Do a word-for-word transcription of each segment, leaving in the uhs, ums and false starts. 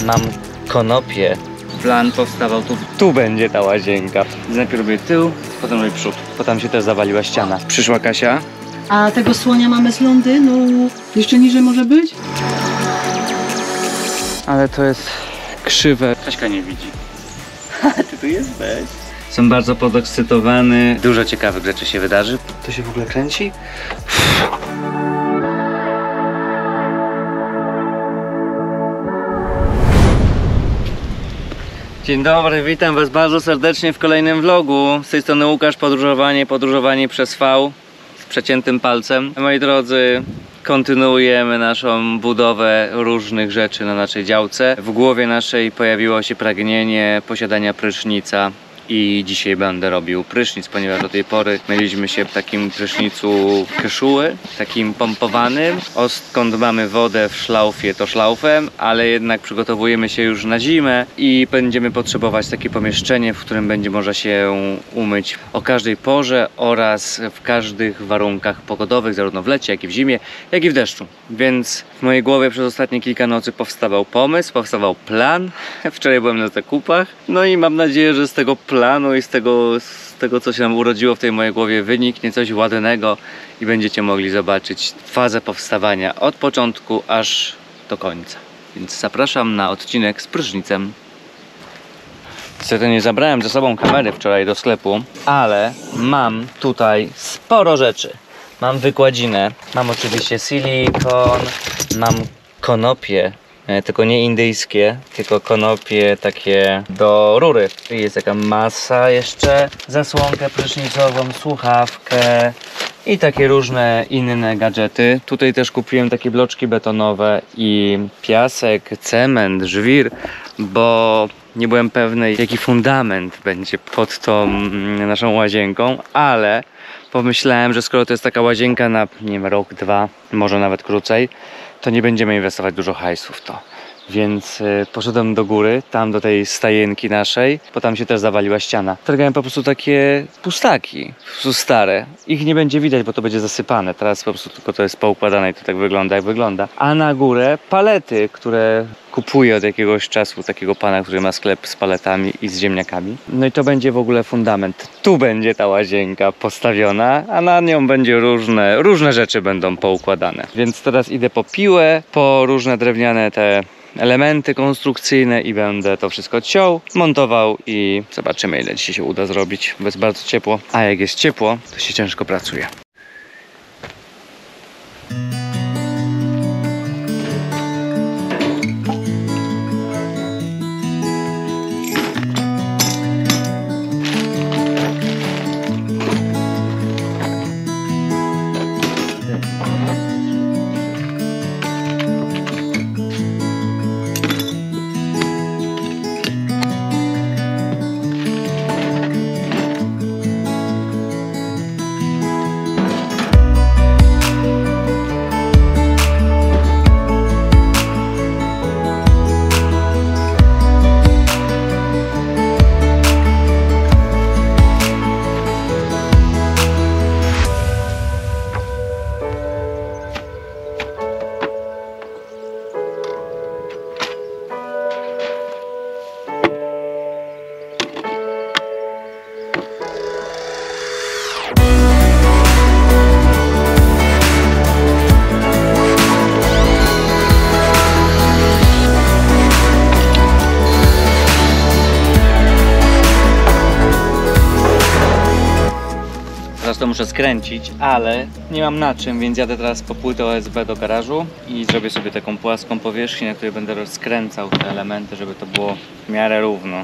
Mam konopie. Plan powstawał tu. Tu będzie ta łazienka. Najpierw robię tył, potem robię przód. Potem się też zawaliła ściana. Przyszła Kasia. A tego słonia mamy z Londynu. Jeszcze niżej może być? Ale to jest krzywe. Kaśka nie widzi. Ty tu jesteś. Jestem bardzo podekscytowany. Dużo ciekawych rzeczy się wydarzy. To się w ogóle kręci? Dzień dobry, witam was bardzo serdecznie w kolejnym vlogu. Z tej strony Łukasz, podróżowanie, podróżowanie przez V z przeciętym palcem. Moi drodzy, kontynuujemy naszą budowę różnych rzeczy na naszej działce. W głowie naszej pojawiło się pragnienie posiadania prysznica. I dzisiaj będę robił prysznic, ponieważ do tej pory myliśmy się w takim prysznicu keszuły, takim pompowanym. Odkąd mamy wodę w szlaufie, to szlaufem, ale jednak przygotowujemy się już na zimę i będziemy potrzebować takie pomieszczenie, w którym będzie można się umyć o każdej porze oraz w każdych warunkach pogodowych, zarówno w lecie, jak i w zimie, jak i w deszczu. Więc w mojej głowie przez ostatnie kilka nocy powstawał pomysł, powstawał plan. Wczoraj byłem na zakupach, no i mam nadzieję, że z tego planu planu i z tego, z tego, co się nam urodziło w tej mojej głowie, wyniknie coś ładnego i będziecie mogli zobaczyć fazę powstawania od początku aż do końca. Więc zapraszam na odcinek z prysznicem. Niestety nie zabrałem ze sobą kamery wczoraj do sklepu, ale mam tutaj sporo rzeczy. Mam wykładzinę, mam oczywiście silikon, mam konopie. Tylko nie indyjskie, tylko konopie takie do rury. Jest taka masa jeszcze, zasłonkę prysznicową, słuchawkę i takie różne inne gadżety. Tutaj też kupiłem takie bloczki betonowe i piasek, cement, żwir, bo nie byłem pewny, jaki fundament będzie pod tą naszą łazienką, ale pomyślałem, że skoro to jest taka łazienka na, nie wiem, rok, dwa, może nawet krócej, to nie będziemy inwestować dużo hajsu w to. Więc y, poszedłem do góry, tam do tej stajenki naszej, bo tam się też zawaliła ściana. Targałem po prostu takie pustaki, po prostu stare. Ich nie będzie widać, bo to będzie zasypane. Teraz po prostu tylko to jest poukładane i to tak wygląda, jak wygląda. A na górę palety, które kupuję od jakiegoś czasu, takiego pana, który ma sklep z paletami i z ziemniakami. No i to będzie w ogóle fundament. Tu będzie ta łazienka postawiona, a na nią będzie różne, różne rzeczy będą poukładane. Więc teraz idę po piłę, po różne drewniane te elementy konstrukcyjne i będę to wszystko ciął, montował i zobaczymy, ile dzisiaj się uda zrobić, bo jest bardzo ciepło. A jak jest ciepło, to się ciężko pracuje. Teraz to muszę skręcić, ale nie mam na czym, więc jadę teraz po płytę O S B do garażu i zrobię sobie taką płaską powierzchnię, na której będę rozkręcał te elementy, żeby to było w miarę równo.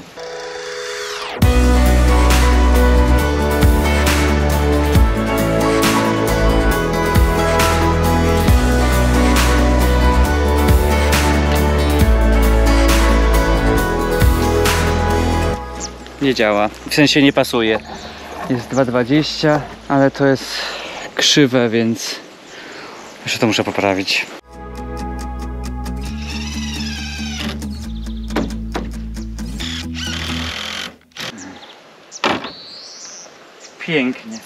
Nie działa, w sensie nie pasuje. Jest dwa dwadzieścia, ale to jest krzywe, więc jeszcze to muszę poprawić. Pięknie.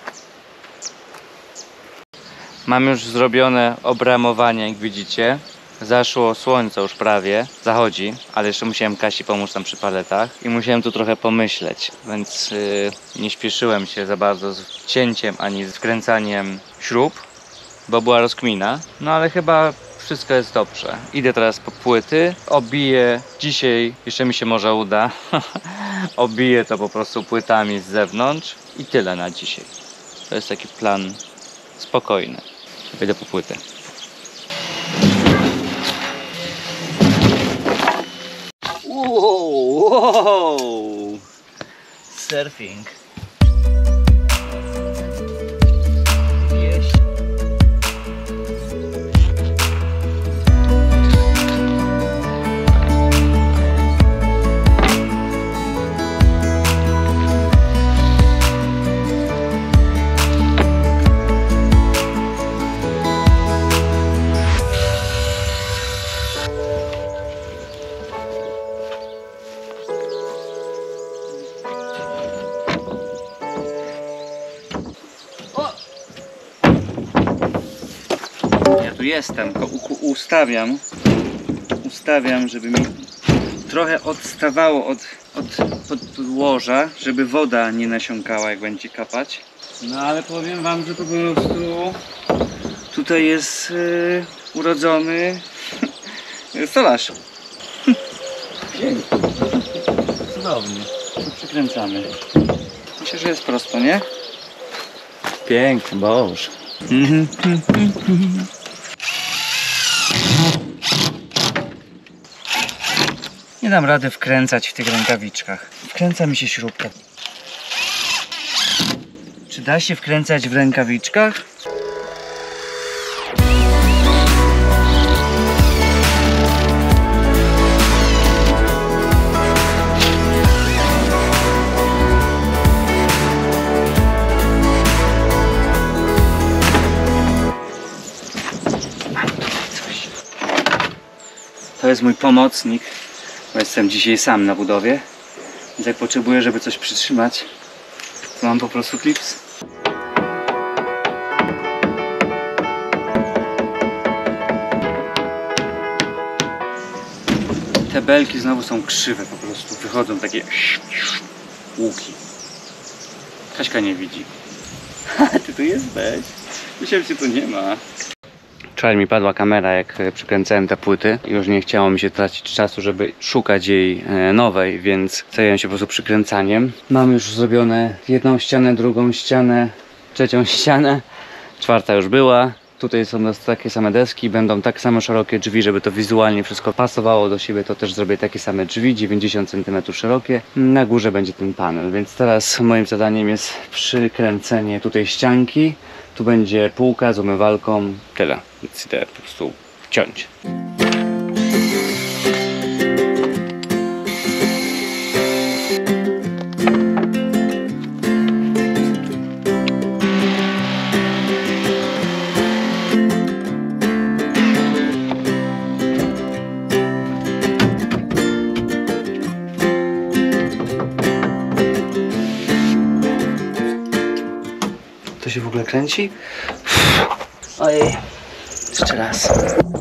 Mam już zrobione obramowanie, jak widzicie. Zaszło słońce już prawie, zachodzi, ale jeszcze musiałem Kasi pomóc tam przy paletach i musiałem tu trochę pomyśleć, więc yy, nie śpieszyłem się za bardzo z cięciem ani z wkręcaniem śrub, bo była rozkmina, no ale chyba wszystko jest dobrze. Idę teraz po płyty, obiję dzisiaj, jeszcze mi się może uda, obiję to po prostu płytami z zewnątrz i tyle na dzisiaj. To jest taki plan spokojny. Idę po płytę. Wow, wow. Surfing. Jeść. Ja tu jestem, tylko u- ustawiam, ustawiam, żeby mi trochę odstawało od, od podłoża, żeby woda nie nasiąkała, jak będzie kapać. No ale powiem wam, że po prostu tutaj jest yy, urodzony stolarz. Pięknie, cudownie. Tu przykręcamy. Myślę, że jest prosto, nie? Piękny, boż. Nie dam rady wkręcać w tych rękawiczkach. Wkręca mi się śrubka. Czy da się wkręcać w rękawiczkach? To jest mój pomocnik, bo jestem dzisiaj sam na budowie, więc jak potrzebuję, żeby coś przytrzymać, to mam po prostu klips. Te belki znowu są krzywe, po prostu wychodzą takie łuki. Kaśka nie widzi. Ty tu jesteś? Myślałem, że tu nie ma. Wczoraj mi padła kamera, jak przykręcałem te płyty. Już nie chciało mi się tracić czasu, żeby szukać jej nowej, więc zająłem się po prostu przykręcaniem. Mam już zrobione jedną ścianę, drugą ścianę, trzecią ścianę. Czwarta już była. Tutaj są takie same deski, będą tak samo szerokie drzwi, żeby to wizualnie wszystko pasowało do siebie. To też zrobię takie same drzwi, dziewięćdziesiąt centymetrów szerokie. Na górze będzie ten panel, więc teraz moim zadaniem jest przykręcenie tutaj ścianki. Tu będzie półka z umywalką, tyle, więc idę po prostu ciąć. To się w ogóle kręci? Ojej, jeszcze raz.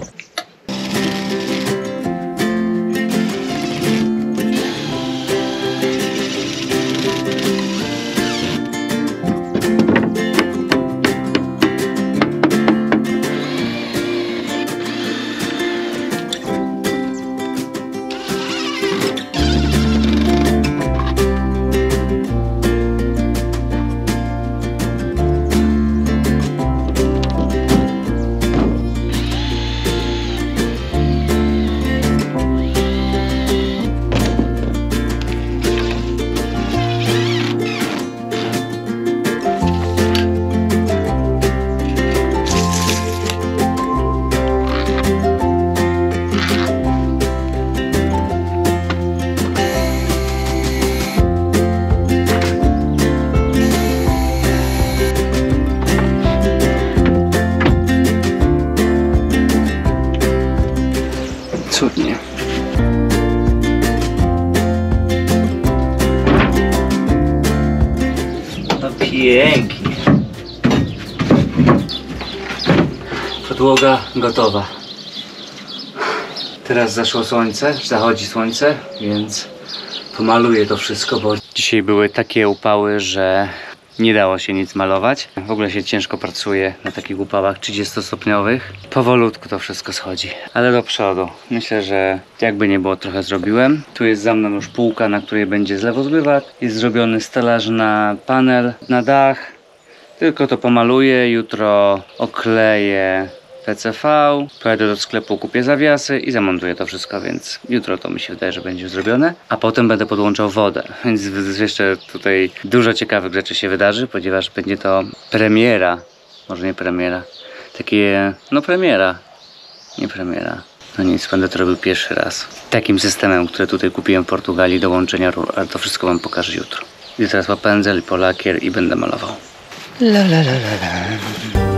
Cudnie. No pięknie. Podłoga gotowa. Teraz zaszło słońce, zachodzi słońce, więc pomaluję to wszystko, bo dzisiaj były takie upały, że nie dało się nic malować. W ogóle się ciężko pracuje na takich upałach trzydziestostopniowych. Powolutku to wszystko schodzi, ale do przodu. Myślę, że jakby nie było, trochę zrobiłem. Tu jest za mną już półka, na której będzie zlewozmywacz. Jest zrobiony stelaż na panel, na dach. Tylko to pomaluję, jutro okleję P C V, pojadę do sklepu, kupię zawiasy i zamontuję to wszystko, więc jutro to mi się wydaje, że będzie zrobione. A potem będę podłączał wodę, więc jeszcze tutaj dużo ciekawych rzeczy się wydarzy, ponieważ będzie to premiera, może nie premiera, takie, no premiera, nie premiera. No nic, będę to robił pierwszy raz. Takim systemem, który tutaj kupiłem w Portugalii do łączenia rur, ale to wszystko wam pokażę jutro. I teraz ma pędzel i polakier i będę malował. La, la, la, la, la.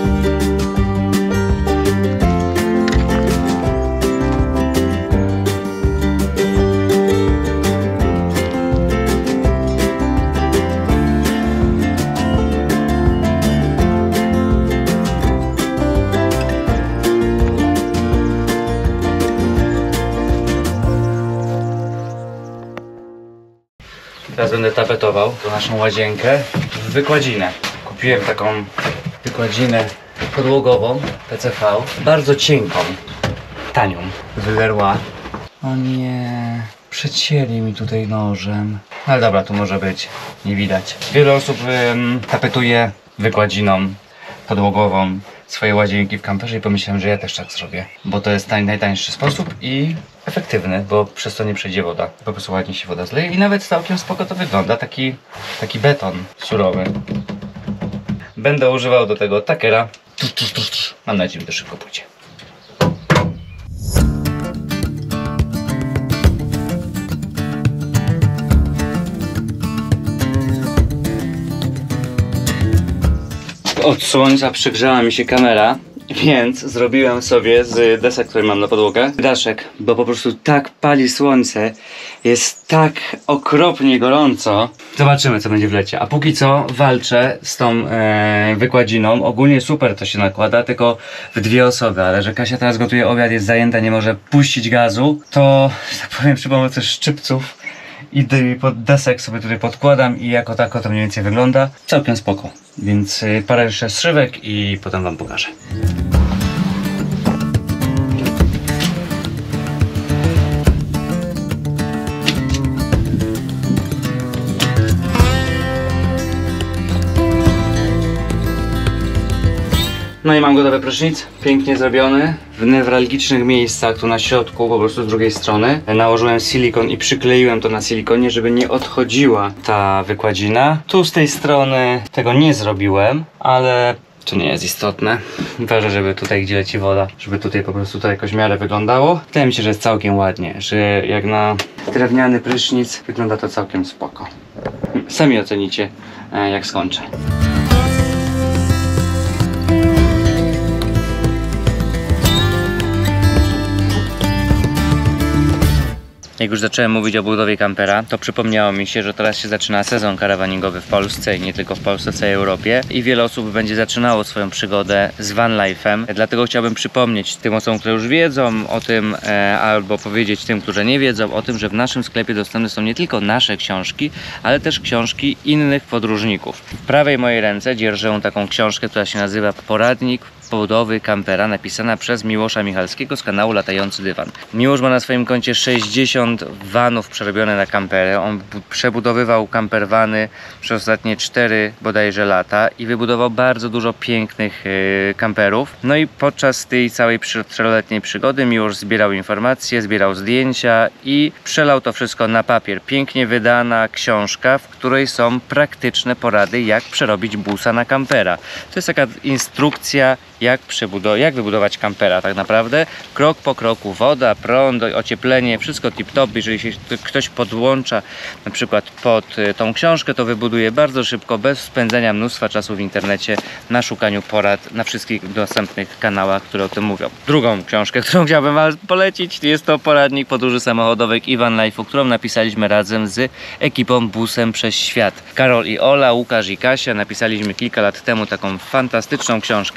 Teraz będę tapetował tą naszą łazienkę w wykładzinę. Kupiłem taką wykładzinę podłogową P C V, bardzo cienką, tanią, z Leroy. O nie, przecięli mi tutaj nożem. Ale dobra, tu może być, nie widać. Wiele osób ym, tapetuje wykładziną podłogową swoje łazienki w kamperze i pomyślałem, że ja też tak zrobię, bo to jest tań, najtańszy sposób i efektywny, bo przez to nie przejdzie woda. Po prostu ładnie się woda zleje i nawet całkiem spoko to wygląda, taki, taki beton surowy. Będę używał do tego takera. Mam nadzieję, że to szybko pójdzie. Od słońca przegrzała mi się kamera, więc zrobiłem sobie z desek, które mam na podłogę, daszek, bo po prostu tak pali słońce, jest tak okropnie gorąco. Zobaczymy, co będzie w lecie. A póki co walczę z tą e, wykładziną. Ogólnie super to się nakłada, tylko w dwie osoby, ale że Kasia teraz gotuje obiad, jest zajęta, nie może puścić gazu, to, że tak powiem, przy pomocy szczypców i pod desek sobie tutaj podkładam i jako tako to mniej więcej wygląda. Całkiem spoko. Więc parę jeszcze strzywek i potem wam pokażę. No i mam gotowy prysznic, pięknie zrobiony, w newralgicznych miejscach, tu na środku, po prostu z drugiej strony. Nałożyłem silikon i przykleiłem to na silikonie, żeby nie odchodziła ta wykładzina. Tu z tej strony tego nie zrobiłem, ale to nie jest istotne. Ważne, żeby tutaj, gdzie leci woda, żeby tutaj po prostu to jakoś w miarę wyglądało. Wydaje mi się, że jest całkiem ładnie, że jak na drewniany prysznic wygląda to całkiem spoko. Sami ocenicie, jak skończę. Jak już zacząłem mówić o budowie kampera, to przypomniało mi się, że teraz się zaczyna sezon karawaningowy w Polsce i nie tylko w Polsce, w całej Europie. I wiele osób będzie zaczynało swoją przygodę z vanlife'em. Dlatego chciałbym przypomnieć tym osobom, które już wiedzą o tym, e, albo powiedzieć tym, którzy nie wiedzą o tym, że w naszym sklepie dostępne są nie tylko nasze książki, ale też książki innych podróżników. W prawej mojej ręce dzierżę taką książkę, która się nazywa Poradnik budowy kampera, napisana przez Miłosza Michalskiego z kanału Latający Dywan. Miłosz ma na swoim koncie sześćdziesiąt vanów przerobione na kampery. On przebudowywał campervany przez ostatnie cztery bodajże lata i wybudował bardzo dużo pięknych yy, kamperów. No i podczas tej całej czteroletniej przygody Miłosz zbierał informacje, zbierał zdjęcia i przelał to wszystko na papier. Pięknie wydana książka, w której są praktyczne porady, jak przerobić busa na kampera. To jest taka instrukcja, jak, jak wybudować kampera tak naprawdę. Krok po kroku, woda, prąd, ocieplenie, wszystko tip-top. Jeżeli się ktoś podłącza na przykład pod y, tą książkę, to wybuduje bardzo szybko, bez spędzenia mnóstwa czasu w internecie na szukaniu porad na wszystkich dostępnych kanałach, które o tym mówią. Drugą książkę, którą chciałbym wam polecić, jest to Poradnik podróży samochodowych i vanlife'u, którą napisaliśmy razem z ekipą Busem przez Świat. Karol i Ola, Łukasz i Kasia napisaliśmy kilka lat temu taką fantastyczną książkę, piękną,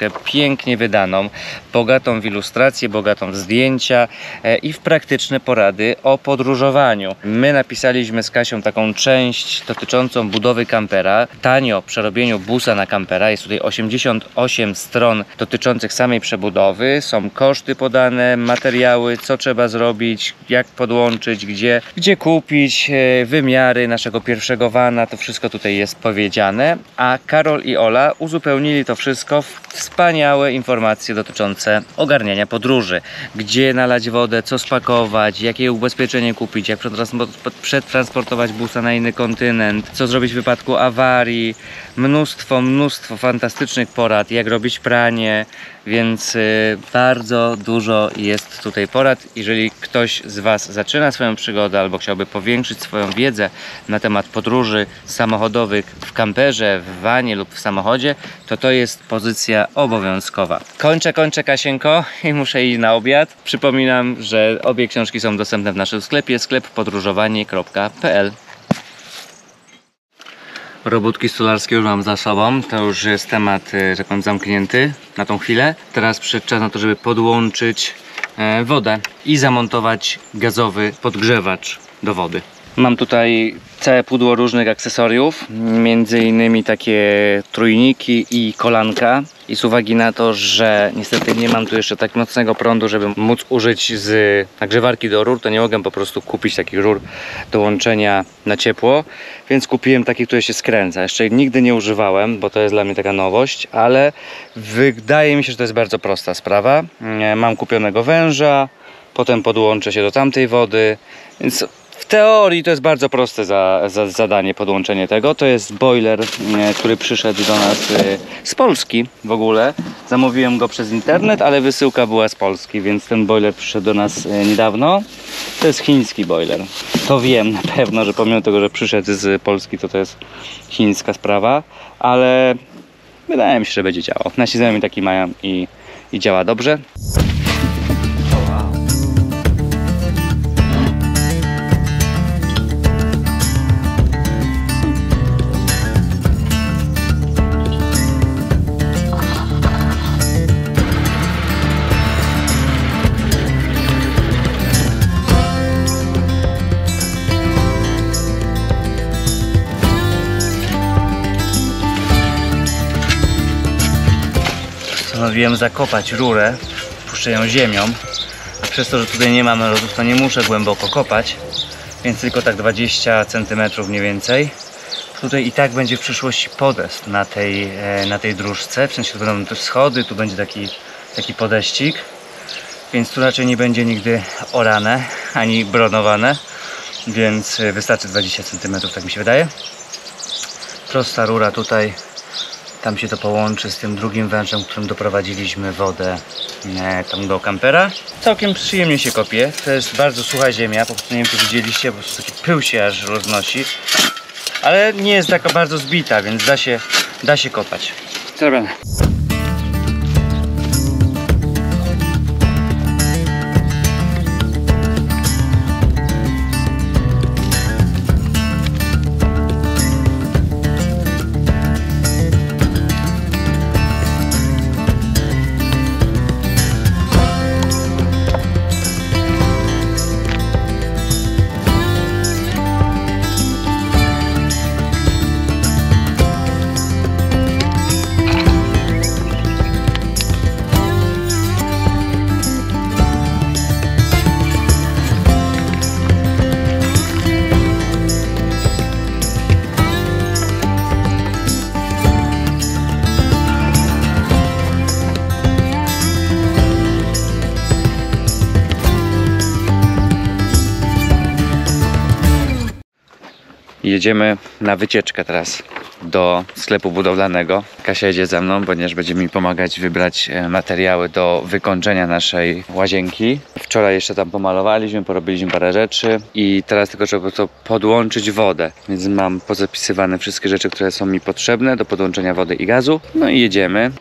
pięknie wydaną, bogatą w ilustracje, bogatą w zdjęcia e, i w praktyczne porady o podróżowaniu. My napisaliśmy z Kasią taką część dotyczącą budowy kampera, tanio przerobieniu busa na kampera. Jest tutaj osiemdziesiąt osiem stron dotyczących samej przebudowy, są koszty podane, materiały, co trzeba zrobić, jak podłączyć, gdzie, gdzie kupić, e, wymiary naszego pierwszego vana, to wszystko tutaj jest powiedziane, a Karol i Ola uzupełnili to wszystko w wspaniałe informacje dotyczące ogarniania podróży, gdzie nalać wodę, co spakować, jakie ubezpieczenie kupić, jak przetransportować busa na inny kontynent, co zrobić w wypadku awarii, mnóstwo, mnóstwo fantastycznych porad, jak robić pranie, więc y, bardzo dużo jest tutaj porad. Jeżeli ktoś z Was zaczyna swoją przygodę albo chciałby powiększyć swoją wiedzę na temat podróży samochodowych w kamperze, w vanie lub w samochodzie, to to jest pozycja obowiązkowa. Kończę, kończę Kasieńko i muszę iść na obiad. Przypominam, że obie książki są dostępne w naszym sklepie, sklep podróżowanie kropka p l. Robótki stolarskie już mam za sobą, to już jest temat, że tak powiem, zamknięty na tą chwilę. Teraz przyszedł czas na to, żeby podłączyć e, wodę i zamontować gazowy podgrzewacz do wody. Mam tutaj całe pudło różnych akcesoriów, między innymi takie trójniki i kolanka. I z uwagi na to, że niestety nie mam tu jeszcze tak mocnego prądu, żeby móc użyć z nagrzewarki do rur, to nie mogę po prostu kupić takich rur do łączenia na ciepło, więc kupiłem taki, który się skręca. Jeszcze nigdy nie używałem, bo to jest dla mnie taka nowość, ale wydaje mi się, że to jest bardzo prosta sprawa. Mam kupionego węża, potem podłączę się do tamtej wody, więc w teorii to jest bardzo proste za, za, zadanie, podłączenie tego. To jest boiler, e, który przyszedł do nas e, z Polski w ogóle. Zamówiłem go przez internet, ale wysyłka była z Polski, więc ten boiler przyszedł do nas e, niedawno. To jest chiński boiler. To wiem na pewno, że pomimo tego, że przyszedł z Polski, to to jest chińska sprawa, ale wydaje mi się, że będzie działał. Nasi znajomi taki mają i, i działa dobrze. Postanowiłem zakopać rurę, puszczę ją ziemią, a przez to, że tutaj nie mamy lodów, to nie muszę głęboko kopać, więc tylko tak dwadzieścia centymetrów mniej więcej. Tutaj i tak będzie w przyszłości podest na tej, na tej dróżce, w sensie tu będą tu schody, tu będzie taki, taki podeścik, więc tu raczej nie będzie nigdy orane, ani bronowane, więc wystarczy dwadzieścia centymetrów, tak mi się wydaje. Prosta rura tutaj. Tam się to połączy z tym drugim wężem, którym doprowadziliśmy wodę e, tam do kampera. Całkiem przyjemnie się kopie. To jest bardzo sucha ziemia, po prostu nie wiem, czy widzieliście, po prostu taki pył się aż roznosi. Ale nie jest taka bardzo zbita, więc da się, da się kopać. Zrobione. Jedziemy na wycieczkę teraz do sklepu budowlanego. Kasia jedzie ze mną, ponieważ będzie mi pomagać wybrać materiały do wykończenia naszej łazienki. Wczoraj jeszcze tam pomalowaliśmy, porobiliśmy parę rzeczy i teraz tylko trzeba to podłączyć wodę. Więc mam pozapisywane wszystkie rzeczy, które są mi potrzebne do podłączenia wody i gazu. No i jedziemy.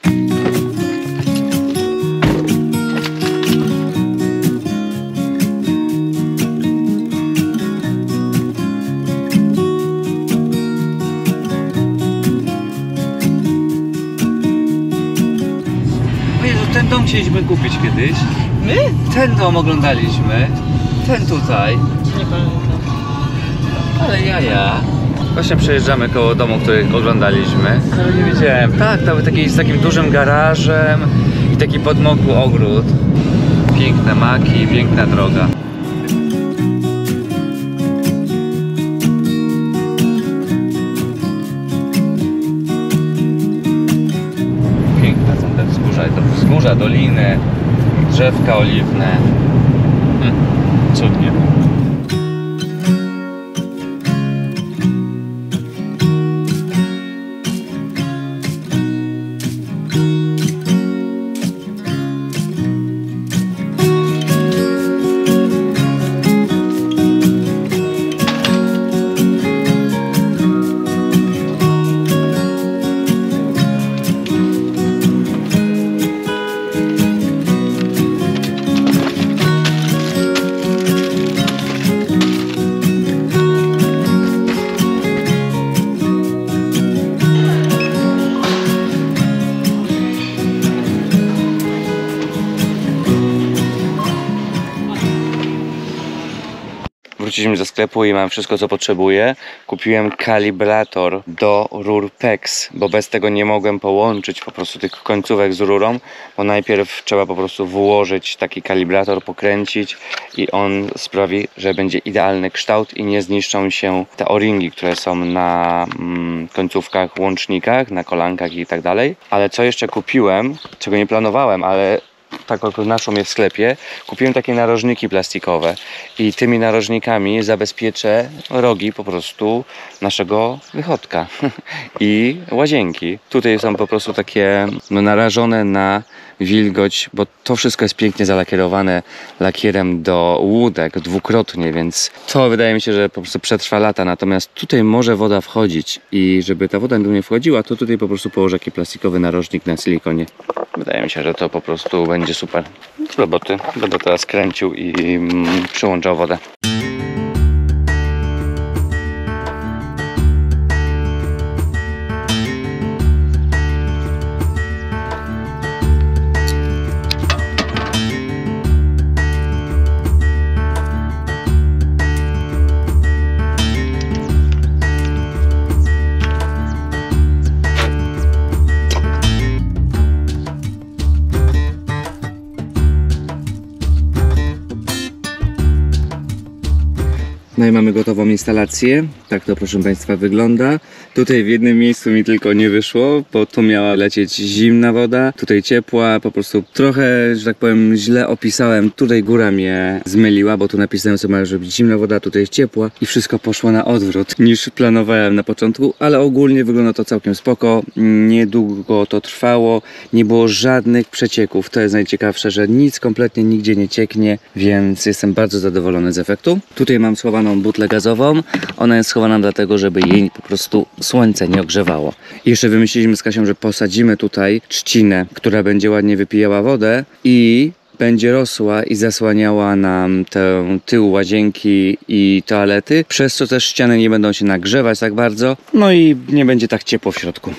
chcieliśmy kupić kiedyś. My? Ten dom oglądaliśmy. Ten tutaj. Nie pamiętam. Ale ja, ja. Właśnie przejeżdżamy koło domu, który oglądaliśmy. Ale nie wiedziałem. Tak, to był taki z takim dużym garażem i taki podmokły ogród. Piękne maki, piękna droga. Piękne są te wzgórza, to wzgórza, doliny, drzewka oliwne. Hm, cudnie. Wróciliśmy ze sklepu i mam wszystko, co potrzebuję. Kupiłem kalibrator do rur PEX, bo bez tego nie mogłem połączyć po prostu tych końcówek z rurą, bo najpierw trzeba po prostu włożyć taki kalibrator, pokręcić i on sprawi, że będzie idealny kształt i nie zniszczą się te o-ringi, które są na mm, końcówkach, łącznikach, na kolankach i tak dalej. Ale co jeszcze kupiłem, czego nie planowałem, ale tak jak naszą jest w sklepie, kupiłem takie narożniki plastikowe i tymi narożnikami zabezpieczę rogi po prostu naszego wychodka i łazienki. Tutaj są po prostu takie no, narażone na wilgoć, bo to wszystko jest pięknie zalakierowane lakierem do łódek dwukrotnie, więc to wydaje mi się, że po prostu przetrwa lata. Natomiast tutaj może woda wchodzić i żeby ta woda nie wchodziła, to tutaj po prostu położę taki plastikowy narożnik na silikonie. Wydaje mi się, że to po prostu będzie super. Z roboty będę teraz kręcił i mm, przyłączał wodę. No i mamy gotową instalację. Tak to, proszę Państwa, wygląda. Tutaj w jednym miejscu mi tylko nie wyszło, bo tu miała lecieć zimna woda, tutaj ciepła. Po prostu trochę, że tak powiem, źle opisałem. Tutaj góra mnie zmyliła, bo tu napisałem, co ma być zimna woda, tutaj jest ciepła i wszystko poszło na odwrót niż planowałem na początku, ale ogólnie wygląda to całkiem spoko. Niedługo to trwało, nie było żadnych przecieków. To jest najciekawsze, że nic kompletnie nigdzie nie cieknie, więc jestem bardzo zadowolony z efektu. Tutaj mam schowaną butlę gazową. Ona jest schowana dlatego, żeby jej po prostu słońce nie ogrzewało. I jeszcze wymyśliliśmy z Kasią, że posadzimy tutaj trzcinę, która będzie ładnie wypijała wodę i będzie rosła i zasłaniała nam tę tył łazienki i toalety, przez co też ściany nie będą się nagrzewać tak bardzo, no i nie będzie tak ciepło w środku.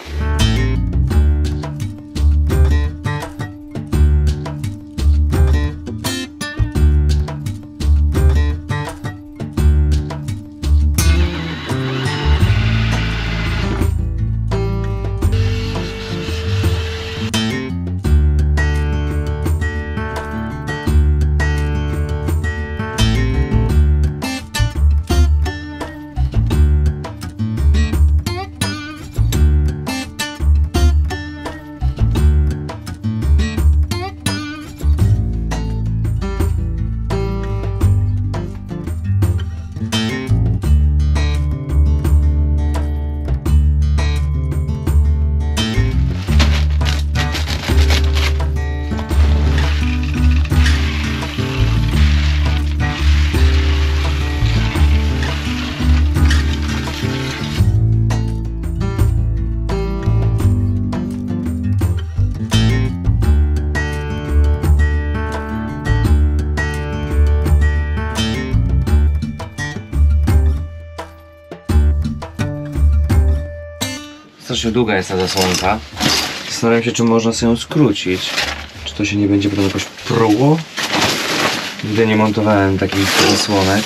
Strasznie długa jest ta zasłonka. Zastanawiam się, czy można sobie ją skrócić. Czy to to się nie będzie potem jakoś pruło. Nigdy nie montowałem takich zasłonek.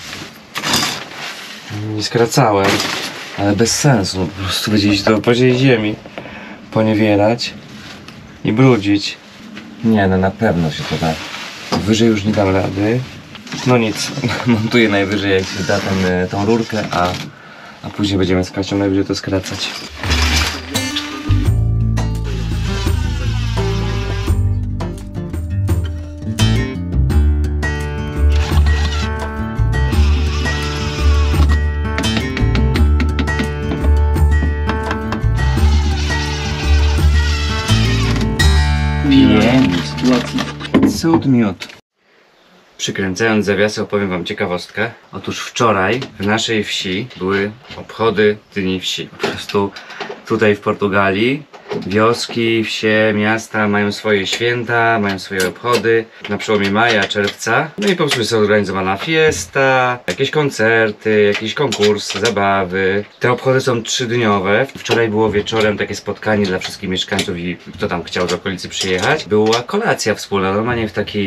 Nie skracałem, ale bez sensu. Po prostu będzie iść do poziomej ziemi, poniewierać i brudzić. Nie, no na pewno się to da. Wyżej już nie dam rady. No nic, montuję najwyżej jak się da ten, tą rurkę, a, a później będziemy z Kasią najwyżej to skracać. Cud miód. Przykręcając zawiasy, opowiem wam ciekawostkę. Otóż wczoraj w naszej wsi były obchody Dni Wsi. Po prostu tutaj w Portugalii wioski, wsie, miasta mają swoje święta, mają swoje obchody na przełomie maja, czerwca. No i po prostu jest zorganizowana fiesta, jakieś koncerty, jakieś konkursy, zabawy. Te obchody są trzydniowe. Wczoraj było wieczorem takie spotkanie dla wszystkich mieszkańców i kto tam chciał z okolicy przyjechać. Była kolacja wspólna, normalnie w takiej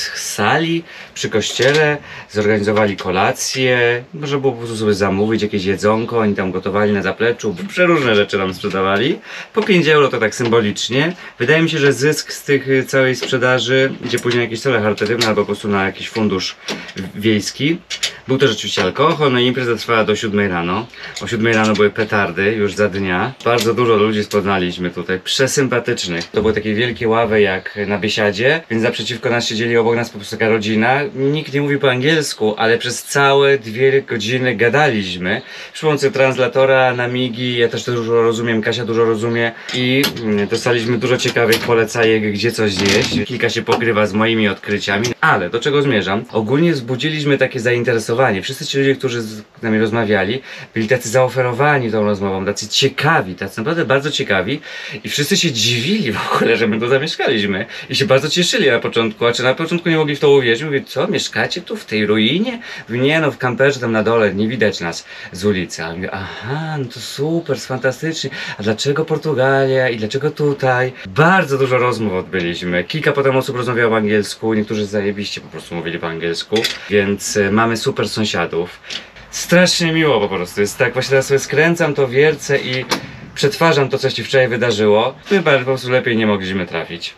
sali przy kościele. Zorganizowali kolację, można było po prostu sobie zamówić jakieś jedzonko, oni tam gotowali na zapleczu, przeróżne rzeczy nam sprzedawali. Po pięć euro to tak symbolicznie. Wydaje mi się, że zysk z tych całej sprzedaży idzie później na jakieś cele charytatywne albo po prostu na jakiś fundusz wiejski. Był też oczywiście alkohol, no i impreza trwała do siódmej rano. O siódmej rano były petardy już za dnia. Bardzo dużo ludzi poznaliśmy tutaj, przesympatycznych. To były takie wielkie ławy jak na biesiadzie, więc naprzeciwko nas siedzieli obok nas po prostu taka rodzina. Nikt nie mówił po angielsku, ale przez całe dwie godziny gadaliśmy. Przy pomocy translatora na migi, ja też dużo rozumiem, Kasia dużo rozumie i dostaliśmy dużo ciekawych polecajek, gdzie coś zjeść. Kilka się pokrywa z moimi odkryciami, ale do czego zmierzam? Ogólnie wzbudziliśmy takie zainteresowanie. Wszyscy ci ludzie, którzy z nami rozmawiali, byli tacy zaoferowani tą rozmową, tacy ciekawi, tacy naprawdę bardzo ciekawi i wszyscy się dziwili w ogóle, że my tu zamieszkaliśmy i się bardzo cieszyli na początku, a czy na początku nie mogli w to uwierzyć. Mówię, co, mieszkacie tu w tej ruinie? Mówię, nie no, w kamperze tam na dole, nie widać nas z ulicy. A mówię, aha, no to super, fantastycznie, a dlaczego Portugalia i dlaczego tutaj? Bardzo dużo rozmów odbyliśmy, kilka potem osób rozmawiało po angielsku, niektórzy zajebiście po prostu mówili po angielsku, więc y, mamy super sąsiadów. Strasznie miło po prostu, jest tak, właśnie teraz sobie skręcam to wiercę i przetwarzam to, co się wczoraj wydarzyło. Chyba po prostu lepiej nie mogliśmy trafić.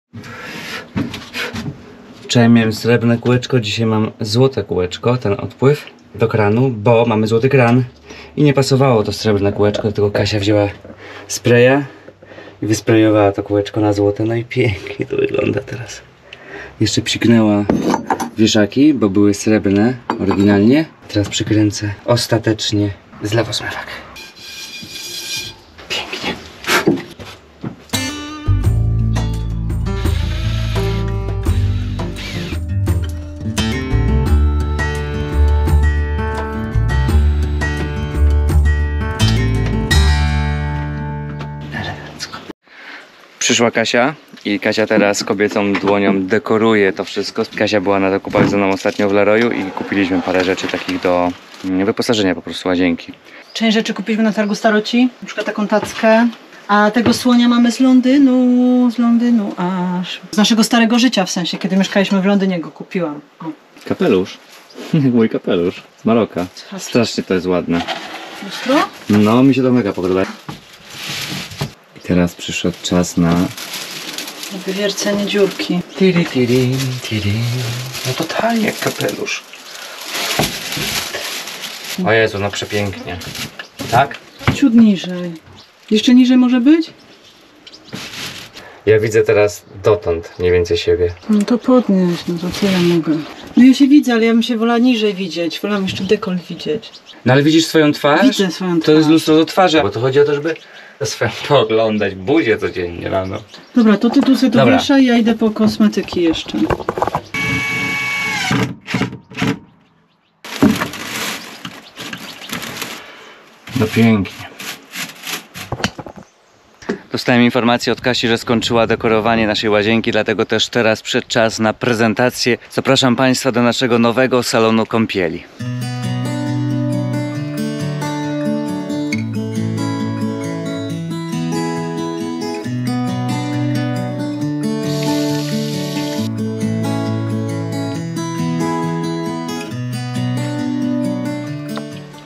Wczoraj miałem srebrne kółeczko, dzisiaj mam złote kółeczko, ten odpływ do kranu, bo mamy złoty kran i nie pasowało to srebrne kółeczko, dlatego Kasia wzięła spraya i wysprayowała to kółeczko na złote, no i pięknie to wygląda teraz. Jeszcze psiknęła wieszaki, bo były srebrne oryginalnie. Teraz przykręcę ostatecznie z lewosmywak. Pięknie. Elegancko. Przyszła Kasia i Kasia teraz kobiecą dłonią dekoruje to wszystko. Kasia była na zakupach ze mną ostatnio w Leroyu i kupiliśmy parę rzeczy takich do wyposażenia po prostu łazienki. Część rzeczy kupiliśmy na targu Staroci, na przykład taką tackę. A tego słonia mamy z Londynu, z Londynu aż... Z naszego starego życia, w sensie, kiedy mieszkaliśmy w Londynie, go kupiłam. O. Kapelusz. Mój kapelusz z Maroka. Strasznie to jest ładne. Lustro? No, mi się to mega podoba. I teraz przyszedł czas na... Wywiercenie dziurki. Tiri, tiri, tiri. No totalnie jak kapelusz. O Jezu, no przepięknie. Tak? Ciut niżej. Jeszcze niżej może być? Ja widzę teraz dotąd mniej więcej siebie. No to podnieś, no to co ja mogę? No ja się widzę, ale ja bym się wolała niżej widzieć. Wolałam jeszcze dekolt widzieć. No ale widzisz swoją twarz? Widzę swoją twarz. To jest lustro do twarzy. Bo to chodzi o to, żeby swoją pooglądać buzię codziennie rano. Dobra, to ty tu sobie to Dobra. wieszaj, ja idę po kosmetyki jeszcze. No pięknie. Dostałem informację od Kasi, że skończyła dekorowanie naszej łazienki, dlatego też teraz przyszedł czas na prezentację. Zapraszam Państwa do naszego nowego salonu kąpieli.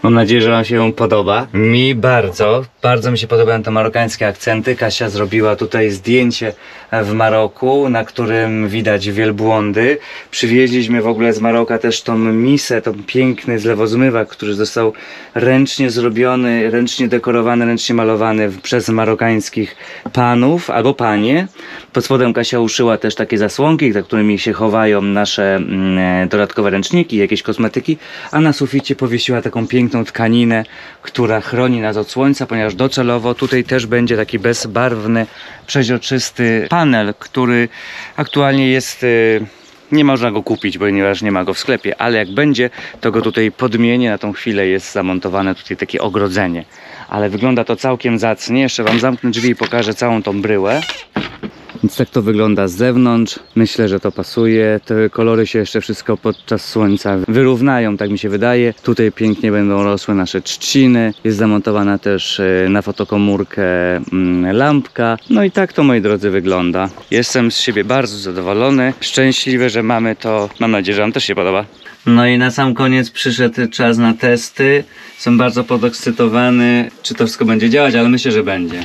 Mam nadzieję, że wam się podoba. Mi bardzo, bardzo mi się podobają te marokańskie akcenty. Kasia zrobiła tutaj zdjęcie w Maroku, na którym widać wielbłądy. Przywieźliśmy w ogóle z Maroka też tą misę, tą piękny zlewozmywak, który został ręcznie zrobiony, ręcznie dekorowany, ręcznie malowany przez marokańskich panów albo panie. Pod spodem Kasia uszyła też takie zasłonki, za którymi się chowają nasze mm, dodatkowe ręczniki, jakieś kosmetyki, a na suficie powiesiła taką piękną tkaninę, która chroni nas od słońca, ponieważ docelowo tutaj też będzie taki bezbarwny, przeźroczysty panel, który aktualnie jest... Yy, nie można go kupić, ponieważ nie ma go w sklepie, ale jak będzie, to go tutaj podmienię. Na tą chwilę jest zamontowane tutaj takie ogrodzenie. Ale wygląda to całkiem zacnie. Jeszcze wam zamknę drzwi i pokażę całą tą bryłę. Więc tak to wygląda z zewnątrz. Myślę, że to pasuje. Te kolory się jeszcze wszystko podczas słońca wyrównają, tak mi się wydaje. Tutaj pięknie będą rosły nasze trzciny. Jest zamontowana też na fotokomórkę lampka. No i tak to, moi drodzy, wygląda. Jestem z siebie bardzo zadowolony. Szczęśliwy, że mamy to. Mam nadzieję, że wam też się podoba. No i na sam koniec przyszedł czas na testy. Jestem bardzo podekscytowany, czy to wszystko będzie działać, ale myślę, że będzie.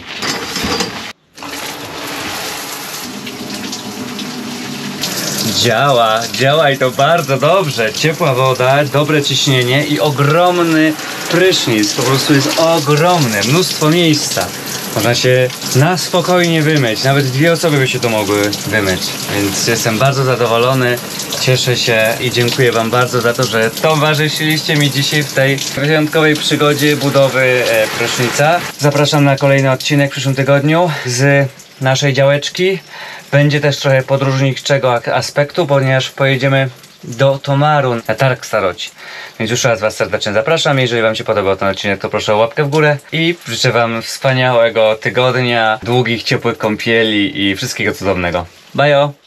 Działa, działa i to bardzo dobrze. Ciepła woda, dobre ciśnienie i ogromny prysznic. Po prostu jest ogromny, mnóstwo miejsca. Można się na spokojnie wymyć. Nawet dwie osoby by się to mogły wymyć. Więc jestem bardzo zadowolony. Cieszę się i dziękuję wam bardzo za to, że towarzyszyliście mi dzisiaj w tej wyjątkowej przygodzie budowy e, prysznica. Zapraszam na kolejny odcinek w przyszłym tygodniu z naszej działeczki. Będzie też trochę podróżniczego aspektu, ponieważ pojedziemy do Tomaru na targ staroci. Więc już raz was serdecznie zapraszam. Jeżeli wam się podobał ten odcinek, to proszę o łapkę w górę i życzę wam wspaniałego tygodnia, długich, ciepłych kąpieli i wszystkiego cudownego. Bajo!